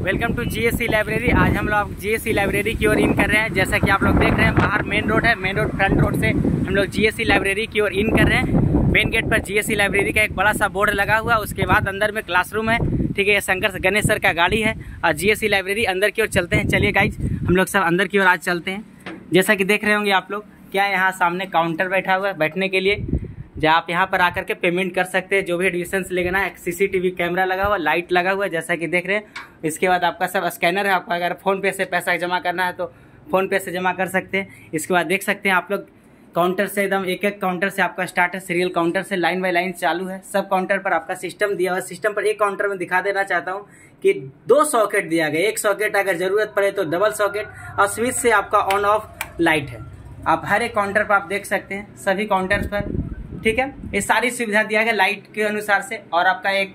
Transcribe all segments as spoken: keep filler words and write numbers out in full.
Welcome to GSC library. आज हम लोग जीएससी लाइब्रेरी की ओर इन कर रहे हैं। जैसा कि आप लोग देख रहे हैं, बाहर मेन रोड है, मेन रोड फ्रंट रोड से हम लोग जीएससी लाइब्रेरी की ओर इन कर रहे हैं। मेन गेट पर जीएससी लाइब्रेरी का एक बड़ा सा बोर्ड लगा हुआ है। उसके बाद अंदर में क्लासरूम है, ठीक है। ये शंकर गणेश सर का गाड़ी है और जीएससी लाइब्रेरी अंदर की ओर चलते हैं। चलिए गाइज, हम लोग सब अंदर की ओर आज चलते हैं। जैसा कि देख रहे होंगे आप लोग, क्या यहाँ सामने काउंटर बैठा हुआ है बैठने के लिए, जहाँ आप यहाँ पर आकर के पेमेंट कर सकते हैं। जो भी एडमिशन्स लेना है, सीसीटीवी कैमरा लगा हुआ, लाइट लगा हुआ है, जैसा कि देख रहे हैं। इसके बाद आपका सब स्कैनर है। आपका अगर फ़ोन पे से पैसा जमा करना है तो फ़ोन पे से जमा कर सकते हैं। इसके बाद देख सकते हैं आप लोग, काउंटर से एकदम एक एक काउंटर से आपका स्टार्ट है। सीरियल काउंटर से लाइन बाई लाइन चालू है। सब काउंटर पर आपका सिस्टम दिया हुआ है। सिस्टम पर एक काउंटर में दिखा देना चाहता हूँ कि दो सॉकेट दिया गया। एक सॉकेट अगर ज़रूरत पड़े तो डबल सॉकेट, और स्विच से आपका ऑन ऑफ लाइट है। आप हर एक काउंटर पर आप देख सकते हैं, सभी काउंटर्स पर, ठीक है। ये सारी सुविधा दिया गया लाइट के अनुसार से। और आपका एक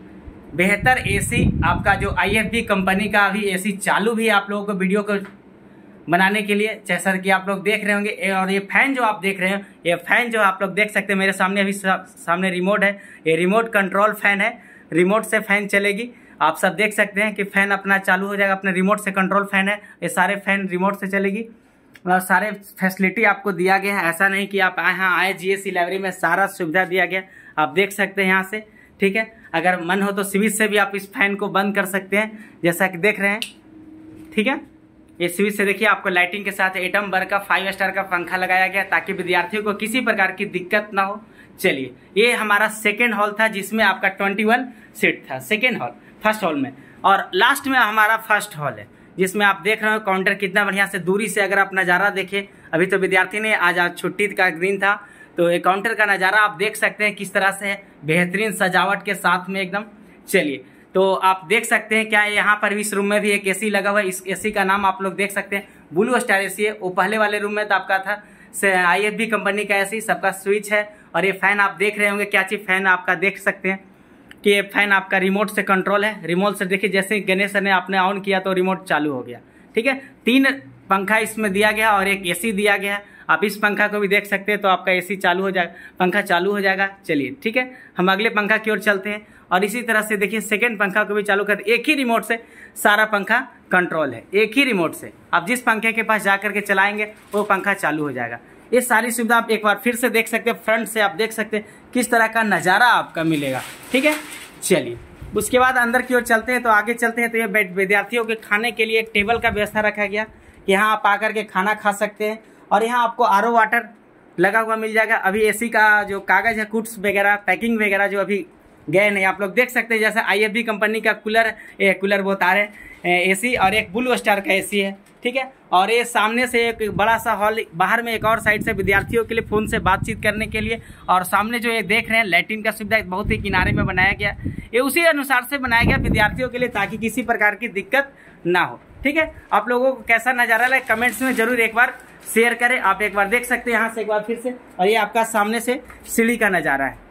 बेहतर एसी, आपका जो आईएफबी कंपनी का अभी एसी चालू भी है आप लोगों को वीडियो को बनाने के लिए, जैसा कि आप लोग देख रहे होंगे। और ये फैन जो आप देख रहे हैं, ये फैन जो आप लोग देख सकते हैं, मेरे सामने अभी सामने रिमोट है। ये रिमोट कंट्रोल फैन है, रिमोट से फैन चलेगी। आप सब देख सकते हैं कि फैन अपना चालू हो जाएगा, अपने रिमोट से कंट्रोल फैन है। ये सारे फैन रिमोट से चलेगी और सारे फैसिलिटी आपको दिया गया है। ऐसा नहीं कि आप यहाँ आए, जीएससी लाइब्रेरी में सारा सुविधा दिया गया, आप देख सकते हैं यहाँ से, ठीक है। अगर मन हो तो स्विच से भी आप इस फैन को बंद कर सकते हैं, जैसा कि देख रहे हैं, ठीक है। ये स्विच से देखिए, आपको लाइटिंग के साथ एटम बर का फाइव स्टार का पंखा लगाया गया ताकि विद्यार्थियों को किसी प्रकार की दिक्कत ना हो। चलिए, ये हमारा सेकेंड हॉल था जिसमें आपका ट्वेंटी वन सीट था। सेकेंड हॉल, फर्स्ट हॉल में, और लास्ट में हमारा फर्स्ट हॉल है जिसमें आप देख रहे हो काउंटर कितना बढ़िया से दूरी से अगर आप नज़ारा देखें। अभी तो विद्यार्थी ने आज आज छुट्टी का दिन था, तो ये काउंटर का नज़ारा आप देख सकते हैं किस तरह से है, बेहतरीन सजावट के साथ में एकदम। चलिए, तो आप देख सकते हैं क्या है, यहाँ पर इस रूम में भी एक एसी लगा हुआ है। इस एसी का नाम आप लोग देख सकते हैं, ब्लू स्टार एसी है। वो पहले वाले रूम में तो आपका था आईएफबी कंपनी का एसी, सबका स्विच है। और ये फैन आप देख रहे होंगे, क्या चीज़ फैन आपका देख सकते हैं कि ये फैन आपका रिमोट से कंट्रोल है। रिमोट से देखिए, जैसे गणेश ने आपने ऑन किया तो रिमोट चालू हो गया, ठीक है। तीन पंखा इसमें दिया गया और एक एसी दिया गया है। आप इस पंखा को भी देख सकते हैं, तो आपका एसी चालू हो जाएगा, पंखा चालू हो जाएगा। चलिए, ठीक है, हम अगले पंखा की ओर चलते हैं। और इसी तरह से देखिए, सेकेंड पंखा को भी चालू कर, एक ही रिमोट से सारा पंखा कंट्रोल है। एक ही रिमोट से आप जिस पंखे के पास जा करके चलाएंगे वो पंखा चालू हो जाएगा। ये सारी सुविधा आप एक बार फिर से देख सकते हैं। फ्रंट से आप देख सकते हैं किस तरह का नज़ारा आपका मिलेगा, ठीक है। चलिए, उसके बाद अंदर की ओर चलते हैं। तो आगे चलते हैं तो ये विद्यार्थियों के खाने के लिए एक टेबल का व्यवस्था रखा गया, यहाँ आप आकर के खाना खा सकते हैं। और यहाँ आपको आर ओ वाटर लगा हुआ मिल जाएगा। अभी एसी का जो कागज़ है, कुट्स वगैरह, पैकिंग वगैरह जो अभी गए नहीं, आप लोग देख सकते हैं। जैसे आईएफबी कंपनी का कूलर, ये कूलर वो तार है एसी, और एक ब्लू स्टार का एसी है, ठीक है। और ये सामने से एक बड़ा सा हॉल, बाहर में एक और साइड से विद्यार्थियों के लिए फ़ोन से बातचीत करने के लिए। और सामने जो ये देख रहे हैं, लैट्रिन का सुविधा बहुत ही किनारे में बनाया गया। ये उसी अनुसार से बनाया गया विद्यार्थियों के लिए, ताकि किसी प्रकार की दिक्कत ना हो, ठीक है। आप लोगों को कैसा नज़ारा लगे कमेंट्स में जरूर एक बार शेयर करें। आप एक बार देख सकते हैं यहाँ से एक बार फिर से। और ये आपका सामने से सीढ़ी का नज़ारा है,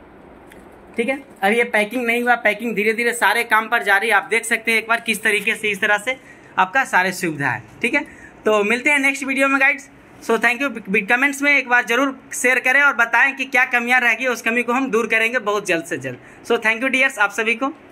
ठीक है। अभी ये पैकिंग नहीं हुआ, पैकिंग धीरे धीरे सारे काम पर जारी है। आप देख सकते हैं एक बार किस तरीके से, इस तरह से आपका सारे सुविधा है, ठीक है। तो मिलते हैं नेक्स्ट वीडियो में guys. So thank you. Comments में एक बार जरूर शेयर करें और बताएं कि क्या कमियां रह गई, उस कमी को हम दूर करेंगे बहुत जल्द से जल्द। सो थैंक यू डियर्स, आप सभी को।